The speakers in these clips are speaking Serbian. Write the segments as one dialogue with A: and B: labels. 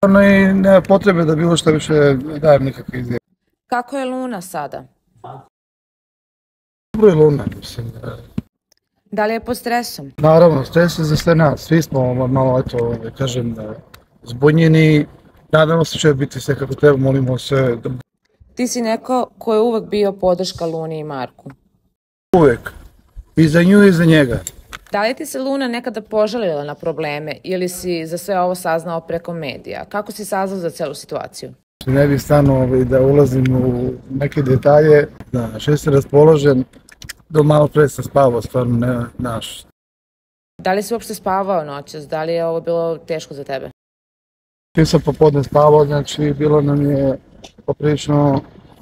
A: I nema potrebe da bilo što više dajem nikakve izjave.
B: Kako je Luna sada?
A: Dobro je Luna, mislim.
B: Da li je pod stresom?
A: Naravno, stres je za sve nas. Svi smo malo, eto, kažem, zbunjeni. Nadamo se će biti sve kako treba, molimo se.
B: Ti si neko ko je uvek bio podrška Luni i Marku.
A: Uvek. I za nju i za njega.
B: Da li ti se Luna nekada požalila na probleme ili si za sve ovo saznao preko medija? Kako si saznao za celu situaciju?
A: Ne bih stano da ulazim u neke detalje. Znaš, jesam raspoložen, do malo pre sam spavao, stvarno ne naš.
B: Da li si uopšte spavao noćas? Da li je ovo bilo teško za tebe?
A: Čim sam popodne spavao, znači bilo nam je poprilično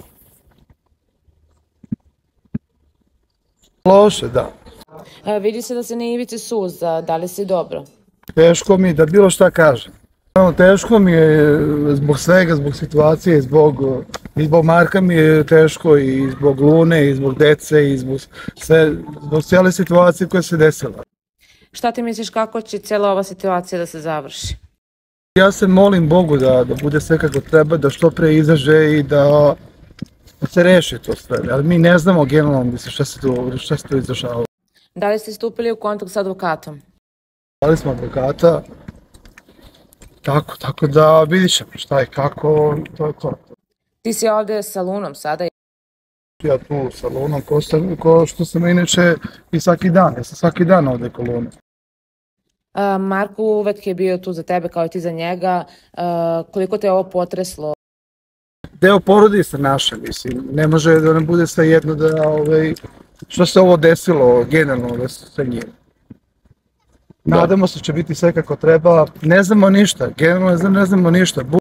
A: loše, da.
B: Vidi se da se na ivici suza, da li si dobro?
A: Teško mi da bilo šta kažem. Teško mi je zbog svega, zbog situacije, zbog Marka mi je teško i zbog Lune i zbog dece i zbog cijele situacije koja se desila.
B: Šta ti misliš kako će cijela ova situacija da se završi?
A: Ja se molim Bogu da bude sve kako treba, da što pre izađe i da se reši to sve, ali mi ne znamo generalno šta se tu izrašava.
B: Da li ste stupili u kontakt sa advokatom?
A: Dali smo advokata, tako da vidit ćemo šta i kako, to je to.
B: Ti si ovde sa Lunom sada?
A: Ja tu sa Lunom, ko što sam inače i svaki dan, ja sam svaki dan ovde ko Luna.
B: Marko uvek je bio tu za tebe kao i ti za njega, koliko te je ovo potreslo?
A: Deo porodice naše, mislim, ne može da nam bude sve jedno da, što se ovo desilo generalno sa njim. Nadamo se će biti sve kako treba, ne znamo ništa, generalno ne znamo ništa.